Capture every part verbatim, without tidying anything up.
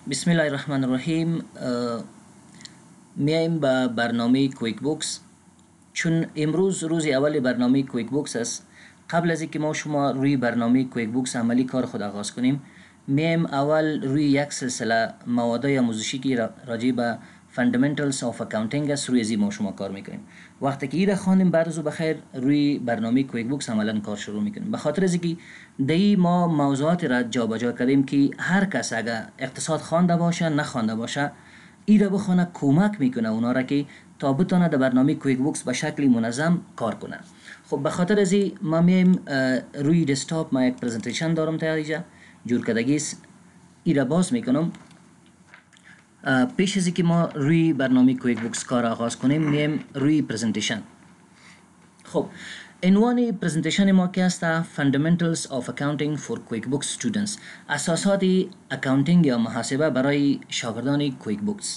بسم الله الرحمن الرحیم. میایم به برنامه کویک بوکس. چون امروز روز اول برنامه کویک بوکس است، قبل از اینکه ما شما روی برنامه کویک بوکس عملی کار خود آغاز کنیم، میایم اول روی یک سلسله مواد آموزشی که راجع به Fundamentals of Accounting است روی ازی ما شما کار میکنیم. وقتی که ایره خواندیم بعد از بخیر روی برنامه کویک بوکس عملا کار شروع میکنیم. به خاطر از اینکه دی ما موضوعات را جابجا کردیم که هر کس اگر اقتصاد خوانده باشه نخوانده باشه ایره بخونه کمک میکنه اونا را که تا بتونه در برنامه کویک بوکس به شکل منظم کار کنه. خب به خاطر از این ما میایم روی دسکتاپ ما یک پرزنتیشن دارم تیاریجا جور کردگی است. ایره باز میکنم. پیش از اینکه ما روی برنامه کویک بوکس کار آغاز کنیم میایم روی پرزنتیشن. خب عنوان پرزنتیشن ما که است Fundamentals of Accounting for QuickBooks Students، اساسات اکاونتینگ یا محاسبه برای شاگردان کویک بوکس.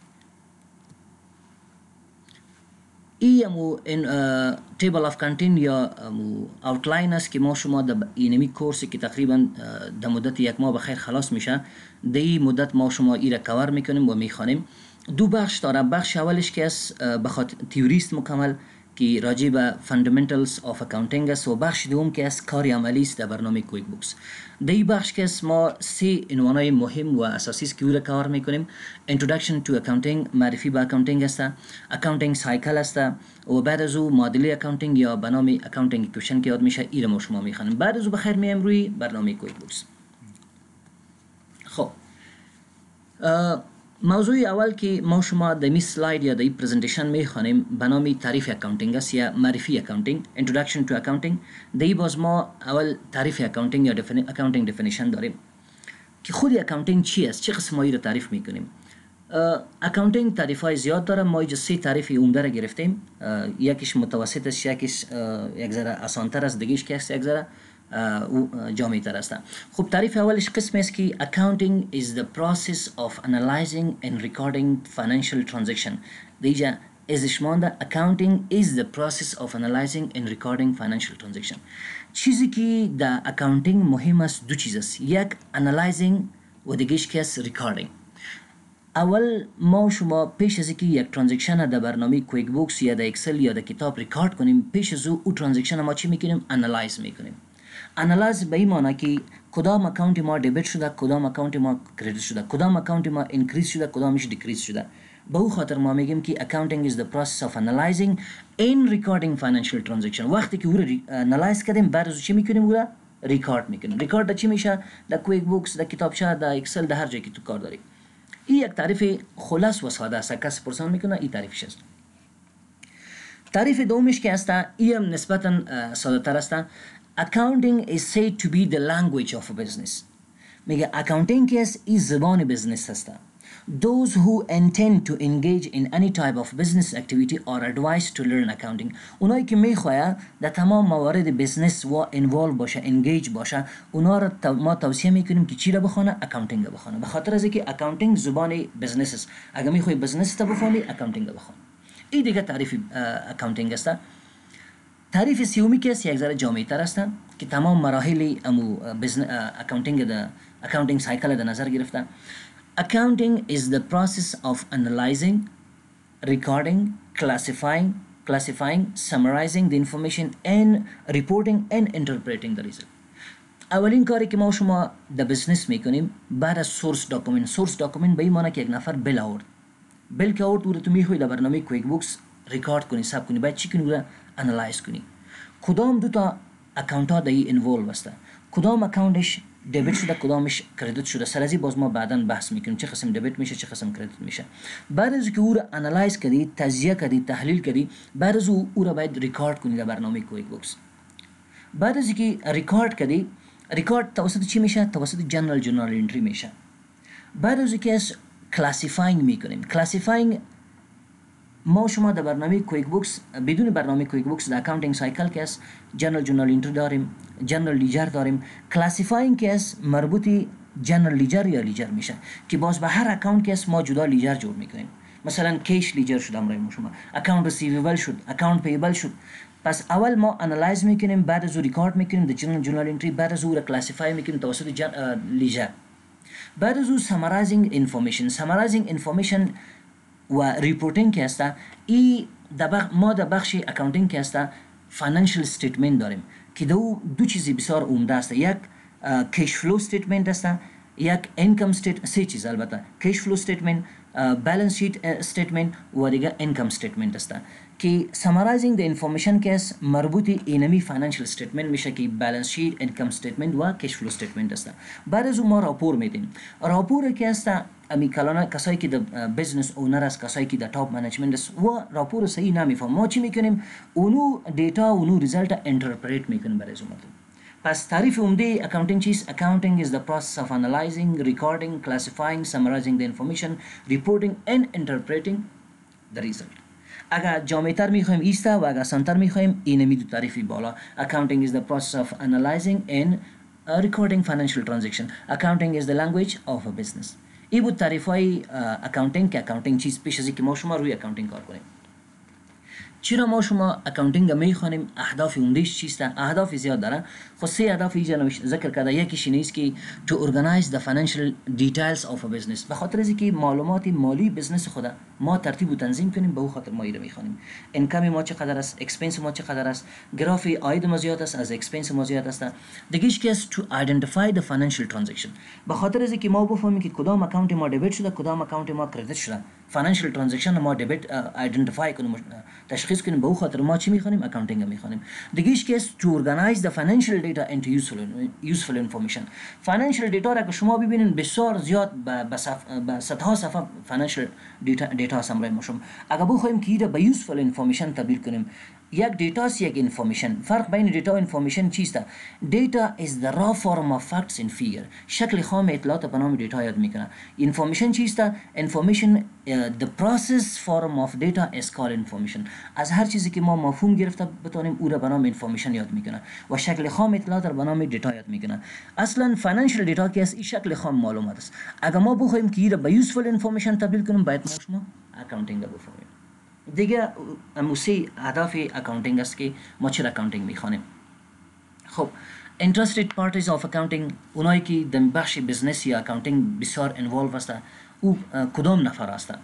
ای امو تیبل آف کنتین یا اوتلاین است که ما شما در اینمی کورسی که تقریبا در مدت یک ماه بخیر خلاص میشه در این مدت ما شما ای را کور میکنیم و میخوانیم. دو بخش داره. بخش اولش که است بخاطر تیوریست مکمل که راجع به Fundamentals of Accounting است و بخش دوم که است کار عملی است در برنامه کویک بوکس. در این بخش که است ما سه عنوانای مهم و اساسی است که او را کار میکنیم. Introduction to Accounting، معرفی به اکاونتینگ است، Accounting Cycle است و بعد از او معادله اکاونتینگ یا به نام Accounting Equation که یاد میشه ای را ما شما میخوانیم. بعد از او بخیر میایم روی برنامه کویک بوکس. خب موضوع اول که ما شما در می سلاید یا در این پرزنتیشن میخوانیم به نام تعریف اکاونتینگ است یا معرفی اکاونتینگ، Introduction to Accounting. در این باز ما اول تعریف اکاونتینگ یا اکاونتینگ دفینیشن داریم که خود اکاونتینگ چی است، چه قسمایی را تعریف میکنیم. اکاونتینگ تعریف های زیاد داره. ما اینجا سه تعریف عمده را گرفتیم. یکیش متوسط است، یکیش یک ذره آسان‌تر است، دیگه‌اش که است یک ذره جامع تر است. خب تعریف اولش قسم است که accounting is the process of analyzing and recording financial transaction. دیجا ازش مانده accounting is the process of analyzing and recording financial transaction. چیزی که در accounting مهم است دو چیز است، یک analyzing و دیگهش که است recording. اول ما شما پیش از اینکه یک ترانزکشن در برنامه کویک بوکس یا در اکسل یا در کتاب ریکارد کنیم، پیش از او ترانزکشن ما چی میکنیم؟ انالایز میکنیم. انالایز به این معنی که کدام اکاونت ما دبیت شده، کدام اکاونت ما کردیت شده، کدام اکاونت ما انکریز شده، کدامش دیکریز شده. به او خاطر ما میگیم که accounting is the process of analyzing and recording financial transaction. وقتی که او را انالایز کردیم بعد از چی میکنیم؟ او را ریکارد میکنیم. ریکارد چی میشه؟ در کویک بوکس، در کتابچه، در اکسل، در هر جایی که تو کار داری. این یک تعریف خلاص و ساده است. کس پرسان میکنه این تعریفش است. تعریف دومش که است این هم نسبتا ساده تر است. Accounting is said to be the language of a business. میگه اکاونتینگ که است این زبان بزنس است. Those who intend to engage in any type of business activity are advised to learn accounting. اونایی که میخواهند در تمام موارد بزنس و انوالو باشه، انگیج باشه، اونا را ما توصیه میکنیم که چی را بخونه؟ اکاونتینگ را بخونه. به خاطر از اینکه اکاونتینگ زبان بزنس است. اگر میخوای بزنس تا بفهمی اکاونتینگ را بخون. این دیگه تعریف اکاونتینگ است. تعریف سیومی که است یک ذره جامع تر است که تمام مراحل امو بزنس اکاونتینگ در اکاونتینگ سایکل در نظر گرفته. Accounting is the process of analyzing, recording, classifying, classifying, summarizing the information and reporting and interpreting the result. اولین کاری که ما شما در بزنس میکنیم بعد از سورس داکومنت. سورس داکومنت به این معنی که یک نفر بل آورد. بل که آورد او رو تو میخوای در برنامه کویک بوکس ریکارد کنی، ثبت کنی، بعد چی کنی؟ او را انالایز کنی. کدام دو تا اکاونت ها در این انوالو است، کدام اکاونتش دبیت شده، کدامش کردیت شده. سر از این باز ما بعداً بحث میکنیم چه قسم دبیت میشه، چه قسم کردیت میشه. بعد از که او را انالایز کردی، تجزیه کردی، تحلیل کردی، بعد از او او را باید ریکارد کنی در برنامه کویک بوکس. بعد از که ریکارد کردی، ریکارد توسط چی میشه؟ توسط جنرال جورنال انتری میشه. بعد از که اس کلاسیفاینگ میکنیم. کلاسیفاینگ ما شما در برنامه کویک بوکس، بدون برنامه کویک بوکس در اکاونتینگ سایکل که است جنرال جورنال انتری داریم، جنرال لیجر داریم. کلاسیفاینگ که است مربوطی جنرال لیجر یا لیجر میشه که باز به هر اکاونت که است ما جدا لیجر جور میکنیم. مثلا کیش لیجر شد امروز ما شما، اکاونت ریسیویبل شد، اکاونت پیبل شد. پس اول ما انالایز میکنیم، بعد از او ریکارد میکنیم در جنرال جورنال انتری، بعد از او را کلاسیفای میکنیم توسط لیجر. بعد از او سامرایزینگ اینفورمیشن. سامرایزینگ اینفورمیشن و ریپورتینگ که هسته، ای ما در بخش اکاونتینگ که هسته فاینانشل استیتمنت داریم که دو دو چیزی بسیار عمده است. یک کیش فلو استیتمنت است، یک اینکم استیت، سه چیز البته، کیش فلو استیتمنت، بالانس شیت استیتمنت و دیگه اینکم استیتمنت است که سامرایزینگ د انفورمیشن که است مربوط اینمی فاینانشل استیتمنت میشه که بالانس شیت، اینکم استیتمنت و کیش فلو استیتمنت است. بعد از اون ما راپور میدیم. راپور که است امی کلانه کسایی که د بزنس اونر است، کسایی که د ټاپ منیجمنت است و راپور صحیح نمیفهم، ما چی میکنیم؟ اونو دیتا اونو ریزلت انترپریت میکنیم برای زوم. پس تعریف عمده اکاونتینگ چیست؟ Accounting is the process of analyzing, recording, classifying, summarizing the information, reporting and interpreting the result. اگر جامع‌تر میخوایم ایستا و اگر سنتر میخوایم اینمی دو تعریفی بالا. Accounting is the process of analyzing and uh, recording financial transaction. Accounting is the language of a business. این بود تعریف های اکاونتینگ که اکاونتینگ چیست پیش از اینکه ما شما روی اکاونتینگ کار کنیم. چرا ما شما اکاونتینگ میخوانیم؟ اهداف عمدهش چیست؟ اهداف زیاد داره، خود سه اهداف اینجا ذکر کرده. یکیش اینه که to organize the financial details of a business، به خاطر از اینکه معلومات مالی بزنس خود ما ترتیب و تنظیم کنیم، به او خاطر ما اینو میخوانیم. اینکم ما چقدر است، اکسپنس ما چقدر است، گراف عاید ما زیاد است از اکسپنس ما زیاد است. دیگهش که است to identify the financial transaction، به خاطر از اینکه ما بفهمیم که کدام اکانت ما دبیت شده، کدام اکانت ما کردیت شده. فاینانشیال ترانزکشن ما دبیت آیدنتیفای کنیم، تشخیص کنیم، به او خاطر ما چی میخوانیم؟ اکاونتینگ میخوانیم. دیگهش که است to organize the financial data into useful useful information. فاینانشیال دیتا را که شما ببینین بسیار زیاد به به صدها صفحه فاینانشیال دیتا دیتا هست برای ما. شما اگر بخوایم که ایده به یوزفول انفورمیشن تبدیل کنیم، یک دیتا است یک انفورمیشن. فرق بین دیتا و انفورمیشن چیست؟ دیتا is the raw form of facts in figure، شکل خام اطلاعات به نام دیتا یاد میکنه. انفورمیشن چیست؟ انفورمیشن the process form of data is called information. از هر چیزی که ما مفهوم گرفته بتونیم او را به نام انفورمیشن یاد میکنه و شکل خام اطلاعات را به نام دیتا یاد میکنه. اصلا فاینانشیال دیتا که است این شکل خام معلومات است. اگر ما بخوایم که این را به یوزفول انفورمیشن تبدیل کنیم، باید ما شما اکاونتینگ را بفهمیم. دیگه موسی اهداف اکاونتینگ است که ما چرا اکاونتینگ میخوانیم. خب interested parties of accounting، اونایی که در بخش بزنس یا اکاونتینگ بسیار انوالو هستند، او کدام نفر هستند؟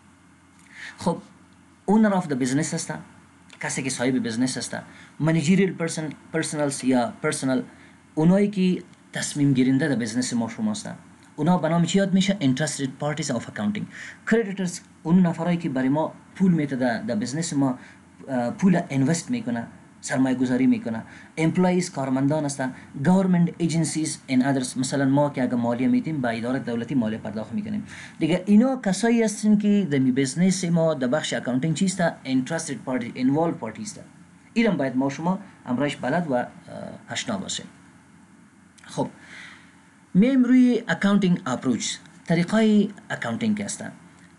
خب اونر آف د بزنس هستند، کسی که صاحب بزنس هستند. منیجریال پرسن پرسونالز یا پرسونال، اونایی که تصمیم گیرنده در بزنس ما شما هستند، اونا به نام چی یاد میشه؟ interested parties of accounting. creditors، اون نفرایی که برای ما پول میده در بزنس ما، پول اینوست میکنه، سرمایه گذاری میکنه. employees، کارمندان هستن. government agencies and others، مثلا ما که اگر مالیه میدیم به اداره دولتی مالیه پرداخت میکنیم. دیگه اینا کسایی هستن که در بزنس ما در بخش اکاونتینگ چیست؟ interested party، involved parties است. اینم باید ما شما امرایش بلد و آشنا باشیم. خب میم روی اکاونتینگ اپروچ، طریقای اکاونتینگ هستن.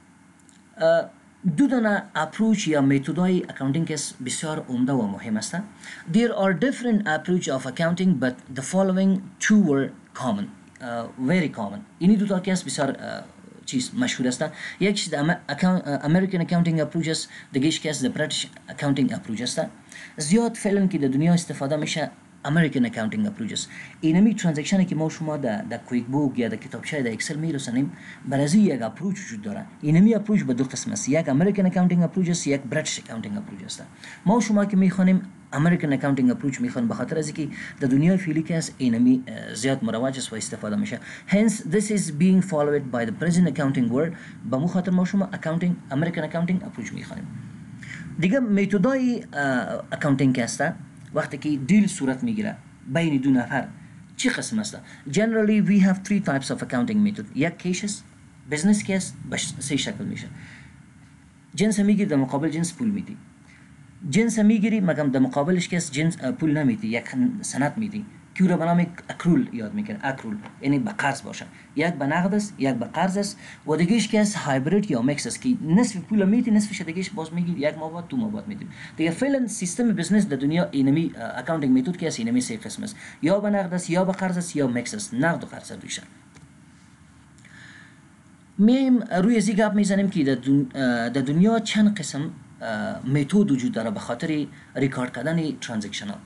دو دانه اپروچ یا متدای اکاونتینگ بسیار عمده و مهم هستند. There are different approach of accounting but the following two were common, uh, very common. اینی دو تا که بسیار uh, چیز مشهور هستند. یکیش د امریکن اکاونتینگ اپروچ است، دیگه‌اش که است د بریتیش اکاونتینگ اپروچ است. زیاد فعلا که در دنیا استفاده میشه امریکن اکاونتینگ اپروچ است. اینمی ترانزکشنی که ما شما در در کویک بوک یا در کتابچه در اکسل میرسونیم، برای یک اپروچ وجود داره. اینمی اپروچ به دو قسم است، یک امریکن اکاونتینگ اپروچ است، یک بریتیش اکاونتینگ اپروچ است. ما شما که میخوانیم امریکن اکاونتینگ اپروچ میخوان به خاطر از اینکه در دنیای فعلی که است اینمی زیاد مروج است و استفاده میشه. hence this is being followed by the present accounting world. به مو خاطر ما شما اکاونتینگ امریکن اکاونتینگ اپروچ میخوانیم. دیگه متدای اکاونتینگ است وقتی که دیل صورت میگیره بین دو نفر چه قسم است؟ generally we have three types of accounting method. یک کیس business case به سه شکل میشه. جنس میگیری در مقابل جنس پول میدی، جنس میگیری مگم در مقابلش کس جنس پول نمیدی، یک سند میدی که رو به نام اکرول یاد میکنه. اکرول یعنی به قرض باشه، یک به نقد است، یک به قرض است و دیگهش که است هایبرید یا میکس است که نصف پول میدی نصفش دیگهش باز میگی یک ماه بعد دو ماه بعد میدی. دیگه فعلا سیستم بزنس در دنیا اینمی اکاونتینگ متد که است اینمی سه قسم است، یا به نقد است، یا به قرض است، یا میکس است، نقد و قرض رویش. میم روی زی گپ میزنیم که در دنیا چند قسم متد وجود داره به خاطر ریکارد کردن ترانزکشن ها.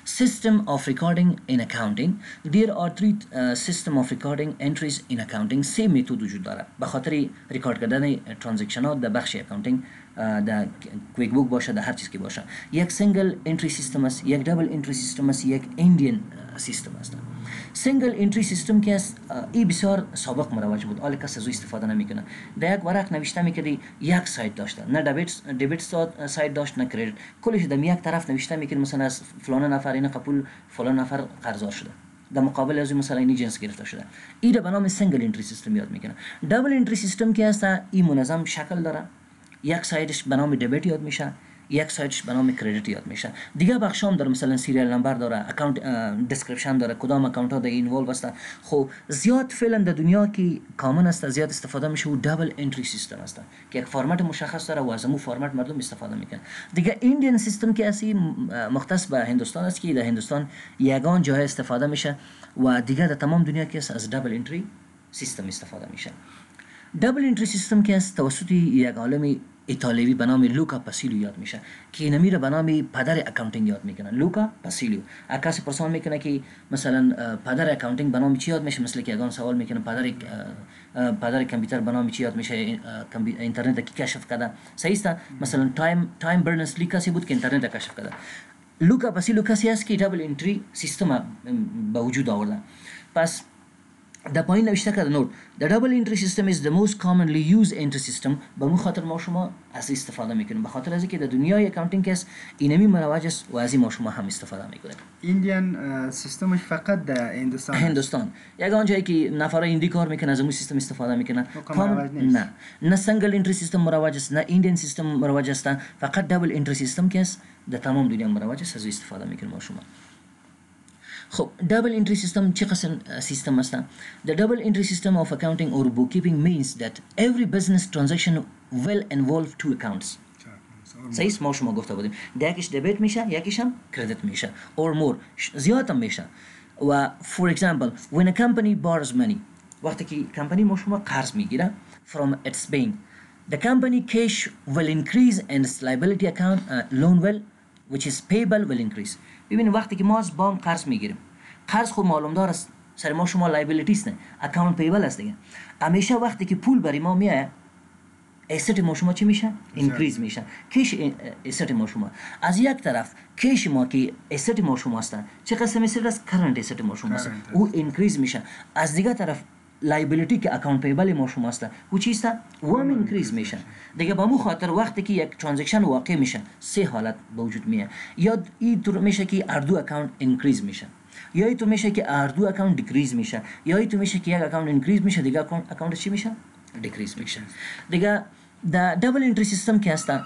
System of recording in accounting. There are three uh, system of recording entries in accounting. سه متد وجود داره به خاطر ریکارد کردن ترانزکشنات در بخش اکاونتینگ در کویک بوک باشه در هر چیز که باشه. یک سینگل انتری سیستم است، یک دبل انتری سیستم است، یک ایندین سیستم است. سینگل انتری سیستم که است این بسیار سابق مروج بود، حالا کس از او استفاده نمیکنه. در یک ورق نوشته میکردی یک سایت داشته، نه دبیت دبیت سایت داشت نه کردیت، کلش در یک طرف نوشته میکرد مثلا از فلان نفر این قبول فلان نفر قرضدار شده، در مقابل از مثلا این جنس گرفته شده. این به نام سینگل انتری سیستم یاد میکنه. دبل انتری سیستم که است این منظم شکل داره، یک سایدش به نام دبیت یاد میشه، یک سایدش به نام کردیت یاد میشه. دیگه بخشام داره، مثلا سریال نمبر داره، اکانت دیسکریپشن داره، کدام اکانت ها در اینوالو است. خب زیاد فعلا در دنیا که کامن است، زیاد استفاده میشه و دبل انتری سیستم است که یک فرمت مشخص داره و از اون فرمت مردم استفاده میکنن. دیگه ایندین سیستم که اسی مختص به هندوستان است که در هندوستان یگان جای استفاده میشه و دیگه در تمام دنیا که از دبل انتری سیستم استفاده میشه. دبل انتری سیستم که است توسط یک عالم ایتالیایی به نام لوکا پاسیلیو یاد میشه که اینمی رو به نام پدر اکاونتینگ یاد میکنن. لوکا پاسیلیو کسی پرسان میکنه که مثلا پدر اکاونتینگ به نام چی یاد میشه، مثل که یگان سوال میکنه پدر پدر کامپیوتر به نام چی یاد میشه، اینترنت کی کشف کرده، صحیح است. مثلا تایم تایم برنرز لی کسی بود که اینترنت کشف کرده. لوکا پاسیلیو کسی است که دبل انتری سیستم به وجود آورده. پس در پایین نوشته کرده نوت the double entry system is the most commonly used entry system. به مو خاطر ما شما از استفاده میکنیم، به خاطر از اینکه در دنیای اکاونتینگ که است اینمی مروج است و از این ما شما هم استفاده میکنیم. ایندیان سیستمش فقط در هندوستان هندوستان یگان جایی که نفرای هندی کار میکنن از اون سیستم استفاده میکنن. نه نه سنگل انتری سیستم مروج است، نه ایندیان سیستم مروج است، فقط دبل انتری سیستم که است در تمام دنیا مروج است، از استفاده میکنیم ما شما. خب دبل انتری سیستم چه قسم سیستم است؟ The double entry system of accounting or bookkeeping means that every business transaction will involve two accounts. صحیح ما شما گفته بودیم یکیش دبیت میشه یکیش هم کردیت میشه or more زیاد هم میشه. و for example when a company borrows money وقتی که کمپانی ما شما قرض میگیره from its bank the company cash will increase and its liability account uh, loan will which is payable will increase. ببینید وقتی که ما از بانک قرض میگیریم، قرض خود معلوم دار است سر ما شما لایبیلیتیز نه، اکانت پیبل است دیگه. همیشه وقتی که پول برای ما میاد اسید ما شما چی میشه؟ اینکریز میشه. کیش اسید ما شما از یک طرف کیش ما که اسید ما شما است چه قسم اسید است؟ کرنت اسید ما شما است او اینکریز میشه. از دیگه طرف لایبیلیتی که اکانت پیبل ما شما است او چی است؟ او هم اینکریز میشه دیگه. با مو خاطر وقتی که یک ترانزکشن واقع میشه سه حالت به وجود میاد، یا این طور میشه که اردو اکانت اینکریز میشه، یا این طور میشه که اردو اکانت دیکریز میشه، یا این طور میشه که یک اکانت اینکریز میشه دیگه اکانت اکانت چی میشه؟ دیکریز میشه دیگه. در دبل انتری سیستم که است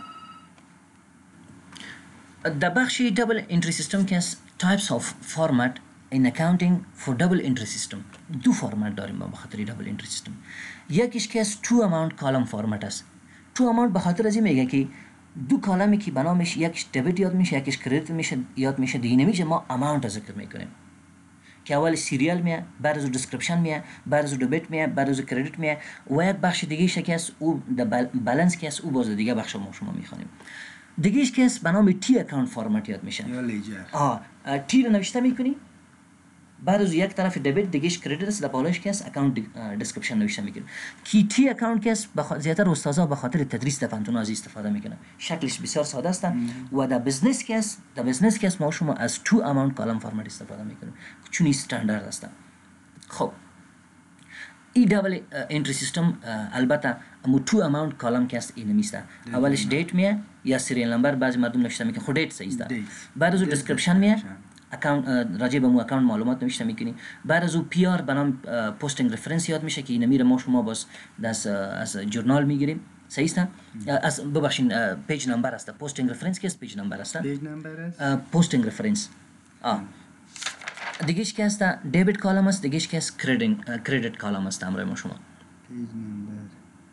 در بخش دبل انتری سیستم که است types of format in accounting for double entry system. دو فرمت داریم با خاطر دبل انتری سیستم. یکیش که است two amount column فرمت است. two amount به خاطر از این میگه که دو کالمی که بنامش یکیش دبیت یاد میشه یکیش کردیت میشه یاد میشه دیگه نمیشه ما اماونت ذکر میکنیم که اول سریال میه، بعد از دیسکریپشن میه، بعد از دبیت میه، بعد از کردیت میه و یک بخش دیگه ش که است او د بالانس که است او باز دیگه بخش ما شما میخوانیم. دیگهش که است به نام تی اکانت فرمت یاد میشه. یا لیجر. آه تی رو نوشته میکنی، بعد از یک طرف دبیت دیگهش کردیت است، در بالایش که است اکانت دیسکریپشن نوشته میکنی. کی تی اکانت که است بخ... زیاتر استادا به خاطر تدریس در پانتون از استفاده میکنن. شکلش بسیار ساده است و در بزنس که است در بزنس که است ما شما از تو اماونت کالم فرمت استفاده میکنیم چون استاندارد است. خب ای دبل انتری سیستم البته امو تو اماونت کالم که است این میسته، اولش دیت میه یا سریال نمبر، بعضی مردم نوشته میکنن خود دیت صحیح است، بعد از دیسکریپشن میه اکانت راجع به مو اکانت معلومات نوشته میکنی، بعد از او پی آر به نام پستینگ رفرنس یاد میشه که این میره ما شما باز از از جورنال میگیریم صحیح است. از ببخشید پیج نمبر است، پستینگ رفرنس که است پیج نمبر است، پیج نمبر است پستینگ رفرنس. آ دیگهش که است دیبیت کالم است، دیگهش که است کردیت کردیت کالم است امر ما شما پیج نمبر.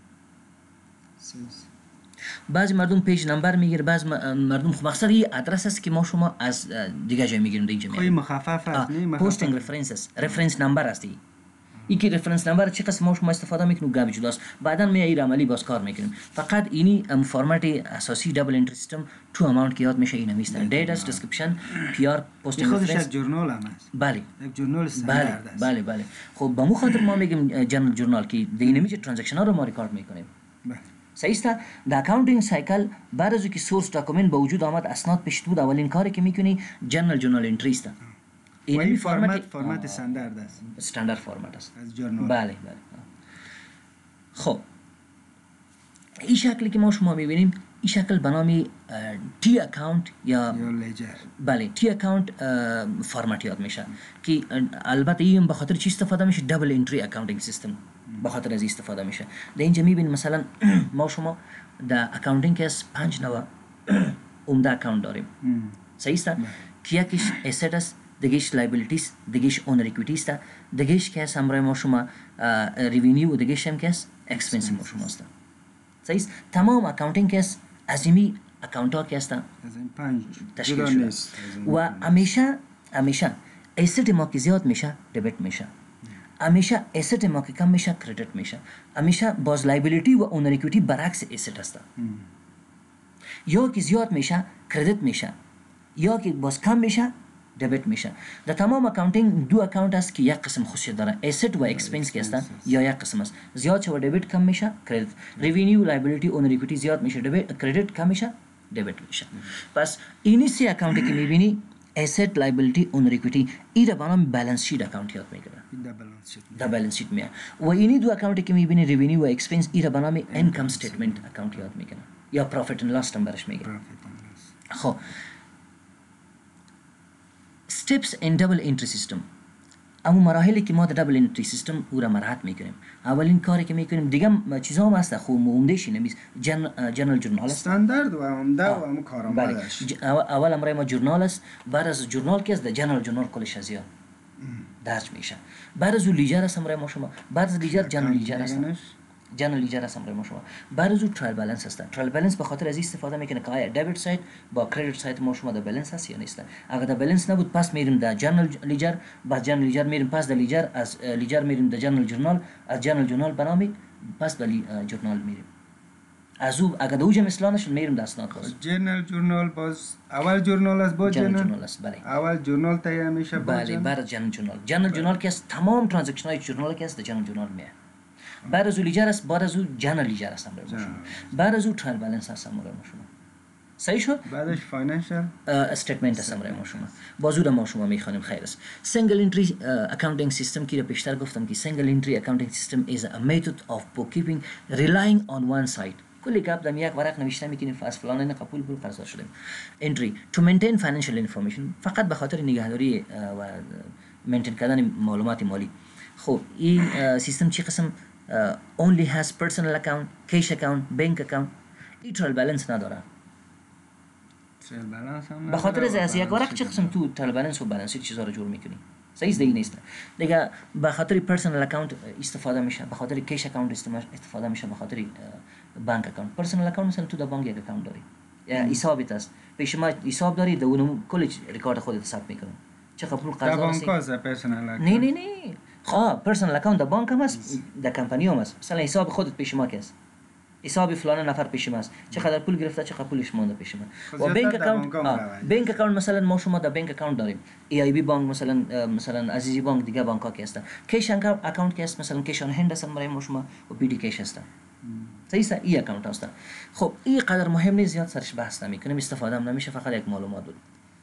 بعضی مردم پیج نمبر میگیره، بعضی مردم خب مقصد این ادرس است که ما شما از دیگه جای میگیریم دیگه خیلی مخفف است نه پستینگ رفرنس است، رفرنس نمبر است. این که رفرنس نمبر چه قسم ما شما استفاده میکنیم گپ جداست بعدا می این عملی باز کار میکنیم فقط اینی ام فرمت اساسی دبل انتری سیستم تو اماونت که یاد میشه اینا میستن دیتاس دیسکریپشن پی آر پست این خودش رفرنس یک جورنال هم است بله یک جورنال بله استاندارد است بله بله خب به مو خاطر ما میگیم جنرال جورنال که دینامیک ترانزکشن ها رو ما ریکارد میکنیم بله. صحیح است د اکاونتینگ سایکل بعد از اینکه سورس داکومنت به وجود آمد اسناد پیش بود اولین کاری که میکنی جنرال جورنال انتری است و این این فرمت فرمت فرمت استاندارد است استاندارد فرمت است از جورنال بله بله خب این شکلی که ما شما میبینیم این شکل به نام تی اکاونت یا یا لیجر بله تی اکاونت فرمت یاد میشه که البته این به خاطر چی استفاده میشه دبل انتری اکاونتینگ سیستم به خاطر از این استفاده میشه در اینجا میبینیم مثلا ما شما در اکاونتینگ کس پنج نوع عمده اکاونت داریم صحیح است که یکیش اسید است دیگهش لایبیلیتیز دیگهش اونر اکویتی است دیگهش که است همراه ما شما ریوینیو و دیگهش هم که است اکسپنس ما شما است صحیح است تمام اکاونتینگ کس از این اکاونت ها که هستن از این پنج تشکیل جدا شده نیست از این و پنج. همیشه همیشه اسید ما که زیاد میشه دبیت میشه همیشه اسید ما که کم میشه کردیت میشه همیشه باز لایبیلیتی و اونر اکویتی برعکس اسید هست یا که زیاد میشه کردیت میشه یا که باز کم میشه دبیت میشه در تمام اکاونتینگ دو اکاونت است که یک قسم خصوصیت داره اسید و اکسپنس که هستن یا یک قسم است زیاد شو دبیت کم میشه کردیت ریوینیو لایبیلیتی اونر اکویتی زیاد میشه دبیت کردیت کم میشه دبیت میشه پس اینی سی اکاونتی که میبینی اسید لایبیلیتی اونر اکویتی ایره به نام بالانس شیت اکاونت یاد میگیره این در بالانس شیت دا بالانس شیت میاد و اینی دو اکاونتی که میبینی ریوینیو و اکسپنس ایره به نام انکم استیتمنت اکاونت یاد میکنه یا پروفیت اند لاس برش میگه پروفیت اند لاس خب steps in double entry system اما مراحلی که ما در دبل انتری سیستم او را مراحت میکنیم اولین کاری که میکنیم دیگه چیزا هم هست خوب عمدهش اینه جنرال جورنال است استاندارد و عمده و هم کارآمدش ج- اول اول امرای ما جورنال است بعد از جورنال که است در جنرال جورنال کلش از یا درج میشه بعد از اون لیجر است امرای ما شما بعد از لیجر جنرال لیجر است جنرال لیجر است امرای ما شما بعد از اون ترایل بالانس است ترایل بالانس به خاطر از این استفاده میکنه که آیا دبیت سایت با کردیت سایت ما شما در بالانس هست یا نیست اگر در بالانس نبود پس میریم در جنرال لیجر بعد جنرال لیجر میریم پس در لیجر از لیجر میریم در جنرال جورنال از جنرال جورنال بنامی پس در جورنال میریم از او اگر دوجه مثلانش میریم در اسناد باز جنرال جورنال باز اول جورنال است با جنرال جنرال جورنال است بله اول جورنال تهیه میشه با بله جنرال بعد از جنرال جورنال جنرال جورنال که است تمام ترانزکشن های جورنال که است در جنرال جورنال میاد بعد از او لیجر است بعد از او جنرال لیجر است امر شما بعد از او ترایل بالانس است امر شما صحیح شد بعدش فاینانشال استیتمنت است امر شما بازو را ما شما میخوانیم خیر است سینگل انتری اکاونتینگ سیستم که پیشتر گفتم که سینگل انتری اکاونتینگ سیستم is a method of bookkeeping relying on one side کلی که دم یک ورق نوشته میکنیم از فلان این قبول بود قرض شدیم انتری to maintain financial information فقط به خاطر نگهداری و مینتین کردن معلومات مالی خب این سیستم چی قسم uh, only has personal account, cash account, bank account این ترایل بالانس نداره ترایل بالانس هم به خاطر از یک ورق چه قسم تو ترایل بالانس و بالانس شیت چیزا رو جور میکنی صحیح دیگه نیست دیگه به خاطر پرسونال اکانت استفاده میشه به خاطر کیش اکانت استفاده میشه به خاطر بانک اکانت پرسونال اکانت مثلا تو در بانک یک اکانت داری یا حسابت است پیش ما حساب داری در اون کل ریکارد خودت ثبت میکنی چه قبول قرض در بانک است پرسونال اکانت نه نه نه خواه پرسونال اکانت در بانک هم است در کمپانی هم است مثلا حساب خودت پیش ما که است حساب فلان نفر پیش ما است چقدر پول گرفته چقدر پولش مونده پیش ما و بانک اکانت بانک اکانت مثلا ما شما در بانک اکانت داریم ای آی بی بانک مثلا مثلا عزیزی بانک دیگه بانک ها که هستن کیش اکانت که است مثلا کیش آن هند است برای ما شما و پی دی کیش هستن صحیح است ای اکانت هستن خب این قدر مهم نیست زیاد سرش بحث نمیکنیم استفاده هم نمیشه فقط یک معلومات بود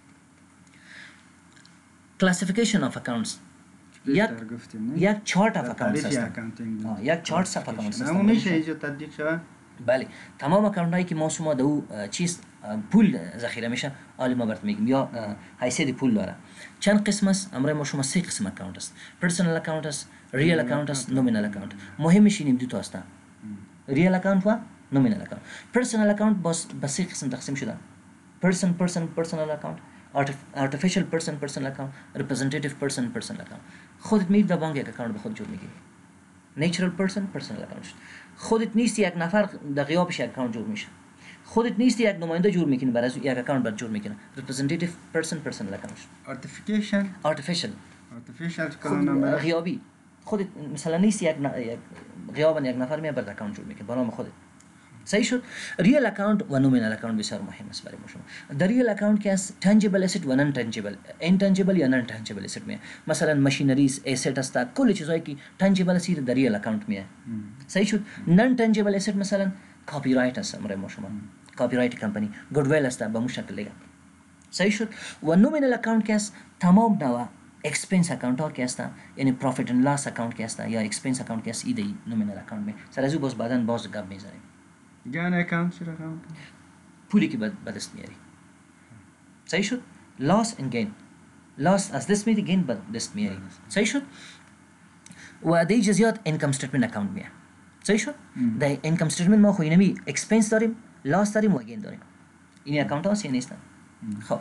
classification of accounts یک یک چارت اف اکانت است یک چارت اف اکانت است اما میشه اینجا تطبیق شود بله تمام اکانت هایی که ما شما دو چیز پول ذخیره میشه حالی ما برات میگیم یا حیثیت پول داره چند قسم است امروز ما شما سه قسم اکانت است پرسونال اکانت است ریال اکانت است نومینال اکانت مهمش این دو تا است ریال اکانت و نومینال اکانت پرسونال اکانت باز به سه قسم تقسیم شده پرسن پرسن پرسونال اکانت artificial person personal account representative person personal account خودت میری در بانک یک اکانت به خود جور میگیری natural person personal account خودت نیستی یک نفر در غیابش یک اکانت جور میشه خودت نیستی یک نماینده جور میکنی برای از یک اکانت بر جور میکنه representative person personal account artificial artificial artificial خود غیابی خودت مثلا نیست یک ن... یک غیابا یک نفر میاد برات اکانت جور میکنه برای خودت. صحیح شد. ریل اکانت و نومینال اکانت بسیار مهم است برای شما. در ریل اکانت که است تنجیبل اسید و نان تنجیبل، انتنجیبل یا نان تنجیبل اسید میه. مثلا ماشینریز اسید است، کل چیزایی که تنجیبل اسید در ریل اکانت میه. صحیح شد. نان تنجیبل اسید مثلا کپی رایت است برای شما، کپی رایت کمپانی، گودویل است به مشکل دیگه. صحیح شد. و نومینال اکانت که است تمام نوع expense account और क्या था यानी profit and loss account क्या था या expense account क्या ईद ही नॉमिनल अकाउंट में सर ऐसे बहुत बादन बहुत गब में जाए ज्ञान अकाउंट सिर अकाउंट पूरी की बद बदस्त मेरी सही शुद loss and gain loss as this मेरी गेन बदस्त मेरी सही शुद وده جزئیات इनकम स्टेटमेंट अकाउंट में सही शुद ده income statement ما خوی نمی expense داریم loss داریم و gain داریم این account هاست یا نیست خب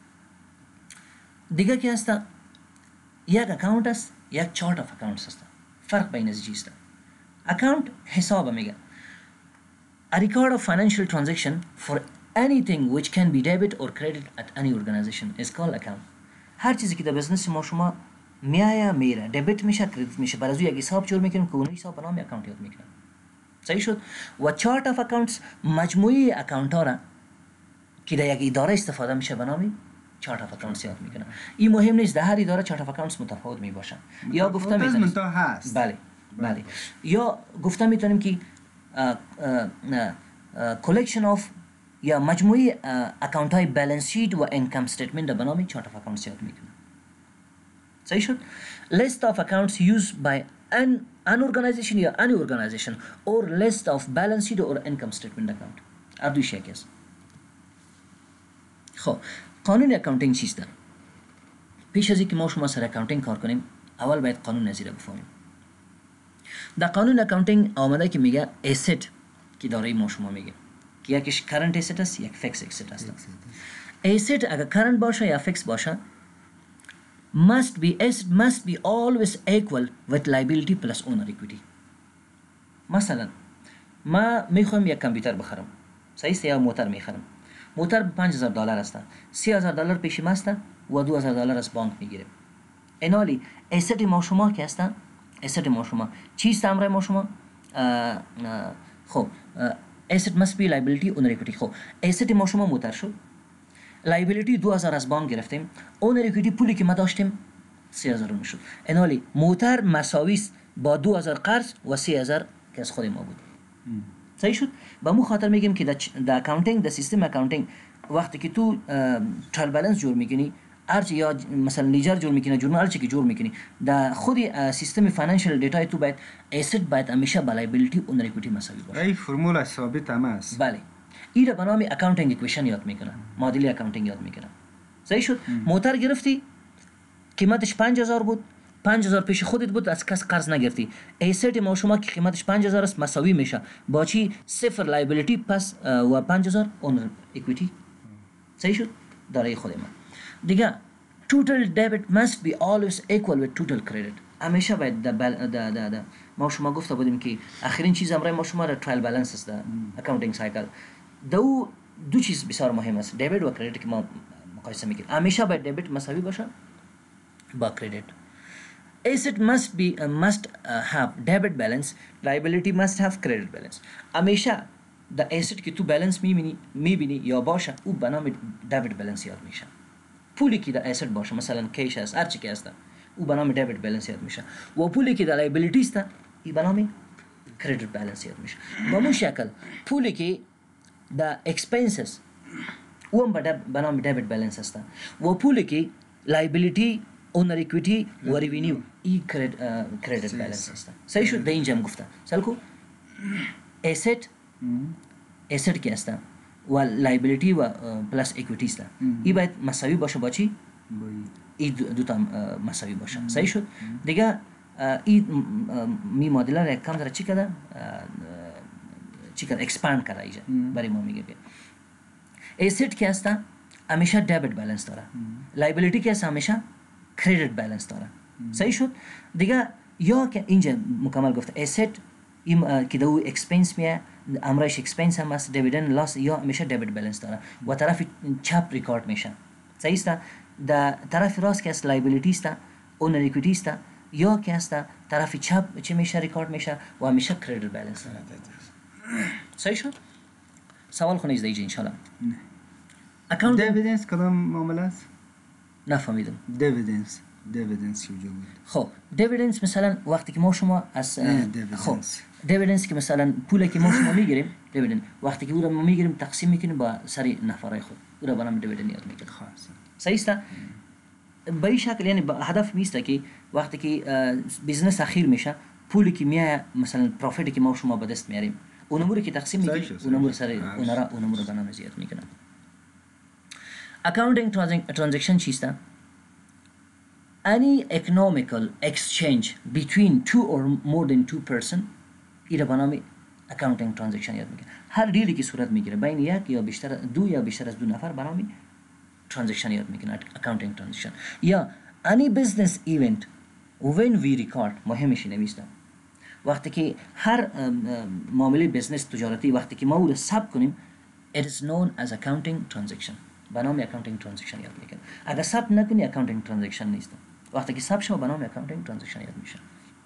دیگه क्या است یک اکاونت است یک چارت آف اکاونتس است فرق بین از چیست اکاونت حساب میگه a record of financial transaction for anything which can be debit or credit at any organization is called account هر چیزی که در بزنس ما شما میایه میره دبیت میشه کردیت میشه برای از یک حساب جور میکنیم که اون حساب به نام اکاونت یاد میکنیم صحیح شد و چارت آف اکاونتس مجموعه اکاونت ها را که در یک اداره استفاده میشه به نام چارت آف اکاونتس یاد میکنم این مهم نیست در هر اداره چارت آف اکاونتس متفاوت می باشن یا گفته میتونیم هست بله بله یا گفته میتونیم که کلکشن آف یا مجموعه اکاونت های بالانس شیت و انکم استیتمنت به نام چارت آف اکاونتس یاد میکنم صحیح شد list of accounts used by an an organization یا any organization or list of balance sheet or income statement account اردوی شکل است خب قانون اکاونتینگ چیست؟ پیش از اینکه ما شما سر اکاونتینگ کار کنیم اول باید قانون نظیره بفهمیم. در قانون اکاونتینگ آمده که میگه asset که دارای ما شما میگه که یکیش current asset است یک fixed asset است. asset اگر current باشه یا fixed باشه must be asset must be always equal with liability plus owner equity. مثلا ما میخوام یک کامپیوتر بخرم صحیح است یا موتور میخرم موتر پنج هزار دلار است سی هزار دلار پیش ما است و دو هزار دلار از بانک میگیره اینالی اسید ما شما که است اسید ما شما چیست امر ما شما خب اسید must be liability owner equity خب اسید ما شما موتر شد لایبیلیتی دو هزار از بانک گرفتیم اونر اکویتی پولی که ما داشتیم سه هزار میشد اینالی موتر مساوی است با دو هزار قرض و سه هزار که از خود ما بود صحیح شد با مو خاطر میگیم که در اکاونتینگ در سیستم اکاونتینگ وقتی که تو ترایل بالانس جور میکنی ارچ یا مثلا لیجر جور میکنی جورنال چی که جور میکنی در خود سیستم فینانشیال دیتا تو باید اسید باید همیشه با لایبیلیتی اونر اکویتی مساوی باشه این فرمول ثابت هم است بله این را به نام اکاونتینگ اکویشن یاد میکنن معادله اکاونتینگ یاد میکنن صحیح شد موتر گرفتی قیمتش پنج هزار بود پنج هزار پیش خودت بود از کس قرض نگرفتی ایسیت ما شما که قیمتش پنج هزار است مساوی میشه با چی صفر لایبیلیتی پس و پنج هزار اونر اکویتی صحیح شد دارای خود ما دیگه total debit must be always equal with total credit همیشه باید د د د ما شما گفته بودیم که آخرین چیز امر ما شما را ترایل بالانس است اکاونتینگ سایکل دو دو چیز بسیار مهم است دیبیت و کردیت که ما مقایسه میکنیم همیشه باید دیبیت مساوی باشه با کردیت asset must be uh, must uh, have debit balance liability must have credit balance همیشه د asset که تو بالانس میبینی میبینی یا باشه او به نام debit balance یاد میشه پولی که د asset باشه مثلا کیش است هر چی که است او به نام debit balance یاد میشه و پولی که د liability است ای به نام credit balance یاد میشه به مو شکل پولی که د expenses او هم به نام debit balance است و پولی که liability اونر اکویتی و ریوینیو ای کردیت بالانس است صحیح شد به اینجا هم گفتم سالکو asset asset که است و لایبیلیتی و پلاس اکویتی است ای باید مساوی باشه با چی ای دو تا مساوی باشه صحیح شد دیگه ای می معادله را کم داره چی کرده چی کرده اکسپاند کرده اینجا برای ما میگه asset که است همیشه دیبت بالانس داره لایبیلیتی که است همیشه کردیت بالانس داره صحیح شد دیگه یا که اینجا مکمل گفته asset این که دو اکسپنس میه امرش اکسپنس هم است دیویدند لاس یا همیشه دیبت بالانس داره و طرف چپ ریکارد میشه صحیح است در طرف راست که است لایبیلیتی است اونر اکویتی است یا که هست طرف چپ چی میشه ریکارد میشه و همیشه کردیت بالانس. صحیح شد؟ سوال خونه از دیجی انشالله. اکانت دیویدنس کدام معامله است؟ نفهمیدم. دیویدنس دیویدنس کجا بود؟ خب دیویدنس مثلا وقتی که ما شما از خب دیویدنس که مثلا پولی که ما شما میگیریم دیویدند وقتی که او رو ما میگیریم تقسیم میکنیم با سری نفرای خود او رو به نام دیویدند یاد میکنیم. خاص صحیح است؟ به این شکل یعنی هدف میسته که وقتی که بیزنس اخیر میشه پولی که میاد مثلا پروفیتی که ما شما به دست میاریم اون امور که تقسیم میکنیم اون امور سری اون را اون امور به نام زیاد میکنیم. اکاونتینگ ترانزکشن چیست؟ Any economical exchange between two or more than two person ایره به نام اکاونتینگ ترانزکشن یاد میکنه. هر دیلی که صورت میگیره بین یک یا بیشتر دو یا بیشتر از دو نفر به نام ترانزکشن یاد میکنه اکاونتینگ ترانزکشن. یا any business event when we record مهمش نمیسته وقتی که هر معامله بزنس تجارتی وقتی که ما او رو ثبت کنیم it is known as accounting transaction به نام اکاونتینگ ترانزکشن یاد میکنه. اگر ثبت نکنی اکاونتینگ ترانزکشن نیست. وقتی که ثبت شو به نام اکاونتینگ ترانزکشن یاد میشه.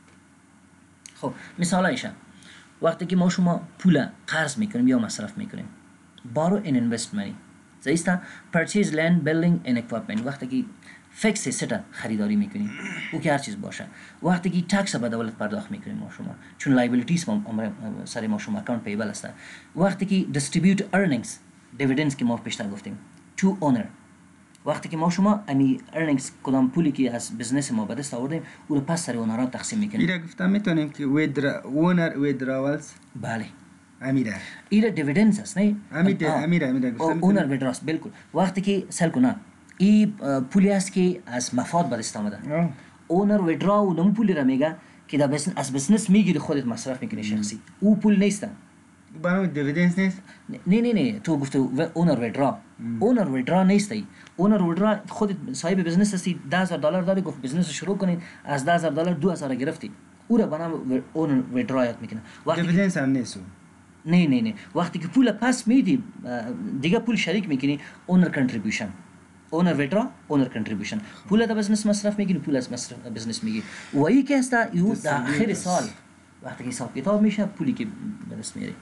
خب مثال ایشه وقتی که ما شما پول قرض میکنیم یا مصرف میکنیم borrow and invest money زیست purchase land building and equipment وقتی که فیکس اسید خریداری میکنیم او که هر چیز باشه وقتی که تکس به دولت پرداخت میکنیم ما شما چون لایبیلیتیز ما سر ما شما اکانت پیبل است وقتی که distribute earnings dividends که ما پیشتر گفتیم to owner وقتی که ما شما امی ارنینگز کدام پولی که از بزنس ما به دست آوردیم او رو پس سر اونها تقسیم میکنیم. ایره گفتم میتونیم که ویدرا اونر ویدراولز بله امیره ایره دیویدندز است نه امیره امیره امیره گفتم اونر ویدراست بالکل وقتی که سل کنه این پولی است که از مفاد به دست آمده اونر ویدرا و نم پولی را میگه که در بزنس از بزنس میگیری خودت مصرف میکنی شخصی او پول نیست بانو دیویدنس نیست. نه نه نه تو گفته اونر ویدرا اونر ویدرا نیست ای اونر ویدرا خودت صاحب بزنس هستی ده هزار دلار داری گفت بزنس شروع کنید از ده هزار دلار دو هزار گرفتی او را به نام اونر ویدرا یاد میکنه. دیویدنس هم نیست. نه نه نه وقتی که پول پس میدی دیگه پول شریک میکنی اونر کنتریبیوشن اونر ویدرا اونر کنتریبیوشن پول در بزنس مصرف میکنی پول از مصرف بزنس میگی و این که است یو در آخر سال وقتی که حساب کتاب میشه پولی که به دست میاری.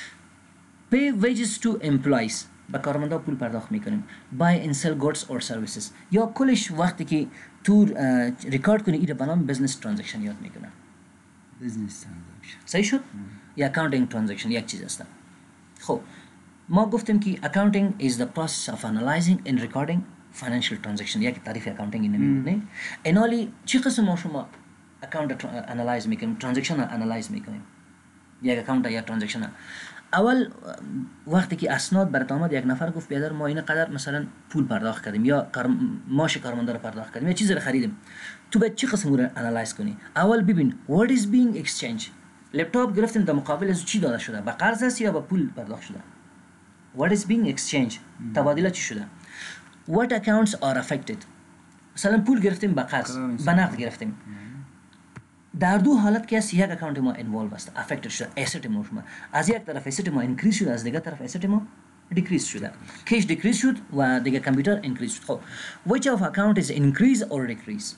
pay wages to employees با کارمندا پول پرداخت میکنیم buy and sell goods or services یا کلش وقتی که تو ریکارد کنی ایده به نام بزنس ترانزکشن یاد میکنه. بزنس ترانزکشن صحیح شد؟ یا اکاونتینگ ترانزکشن یک چیز است. خب ما گفتیم که accounting is the process of analyzing and recording financial transaction یک تعریف اکاونتینگ این نمیدونه انالی چی قسم ما شما اکاونت انالایز میکنیم ترانزکشن انالایز میکنیم یک اکاونت یا ترانزکشن. اول وقتی که اسناد برات آمد یک نفر گفت بیادر ما این قدر مثلا پول پرداخت کردیم یا کار ماش کارمندا رو پرداخت کردیم یا چیزی رو خریدیم تو باید چی قسم رو انالایز کنی. اول ببین what is being exchange لپتاپ گرفتیم در مقابل از چی داده شده با قرض است یا با پول پرداخت شده what is being exchange تبادله چی شده what accounts are affected مثلا پول گرفتیم با قرض با نقد گرفتیم در دو حالت که است یک اکانت ما انوالو است افکتد شده اسید ما شما از یک طرف اسید ما انکریز شده از دیگه طرف اسید ما decrease شده کیش decrease شد و دیگه کامپیوتر انکریز شد. خب which of account is increase or decrease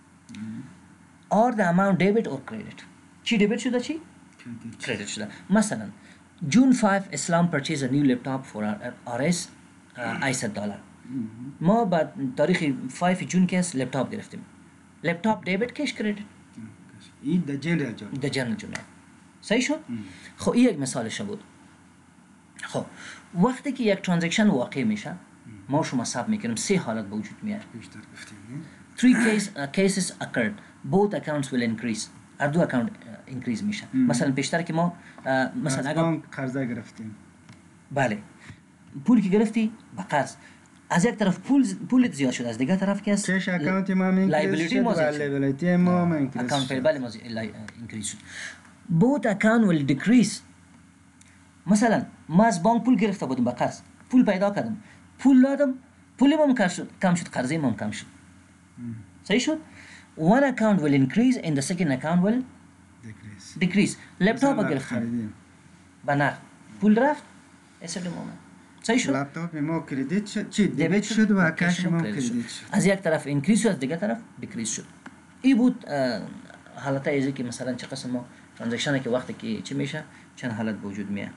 or the amount debit or credit چی debit شده چی credit شده. مثلا June fifth Islam purchased a new laptop for R S هشتصد دلار ما با تاریخ پنجم جون که است لپتاپ گرفتیم لپتاپ debit کیش credit این در جنرال جون در جنرال جون صحیح شد. خب این یک مثالش بود. خب وقتی که یک ترانزکشن واقع میشه ما شما حساب میکنیم سه حالت به وجود میاد. بیشتر گفتیم three case, uh, cases occurred both accounts will increase هر دو اکانت increase میشه. مثلا پیشتر که ما مثلا اگر بانک قرض گرفتیم بله پول که گرفتی با قرض از یک طرف پول پولت زیاد شد از دیگه طرف که است کش اکانت ما اینکریز شد و لایبیلیتی ما اینکریز اکانت پیبل ما اینکریز شد both account will decrease. مثلا ما از بانک پول گرفته بودیم با قرض پول پیدا کردم پول دادم پول ما کم شد کم شد قرضه ما کم شد صحیح شد. one account will increase and the second account will decrease decrease. لپتاپ گرفتیم با نقد پول رفت اسید ما صحیح شد. لپتاپ ما کردیت شد چی دیبت شد و کش ما کردیت شد از یک طرف اینکریز شد از دیگه طرف دیکریز شد. این بود حالت ایزی که مثلا چه قسم ما ترانزکشنه که وقتی که چی میشه چند حالت به وجود میاد.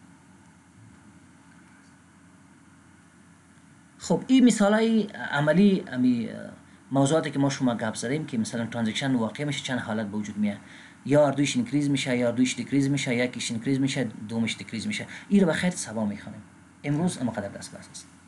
خب این مثالای عملی امی موضوعاتی که ما شما گپ زدیم که مثلا ترانزکشن واقع میشه چند حالت به وجود میاد، یا اردویش اینکریز میشه یا اردویش دیکریز میشه، یکیش اینکریز میشه دومش دیکریز میشه. این رو به خیر سوا میخوانیم. امروز اما قدر دست بس است.